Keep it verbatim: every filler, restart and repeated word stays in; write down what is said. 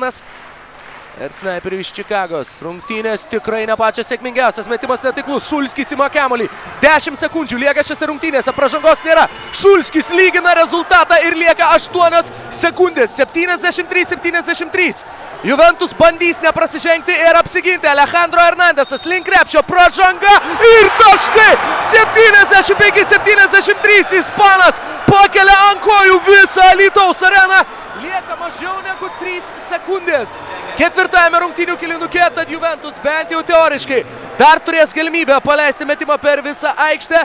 Bernas. Ir snaiperių iš Čikagos. Rungtynės tikrai ne pačios sėkmingiausias. Metimas netiklus. Šulskis ima kamuolį. dešimt sekundžių lieka šiose rungtynėse. Pražangos nėra. Šulskis lygina rezultatą ir lieka aštuonios sekundės. septyniasdešimt trys septyniasdešimt trys. Juventus bandys neprasižengti ir apsiginti. Alejandro Hernandesas link krepšio. Pražanga ir taškai. septyniasdešimt penki septyniasdešimt trys. Ispanas pakelia ant kojų visą Alytaus areną. Lieka mažiau negu trys sekundės. Ketvirtajame rungtynių kėlinuke, tad Juventus bent jau teoriškai dar turės galimybę paleisti metimą per visą aikštę.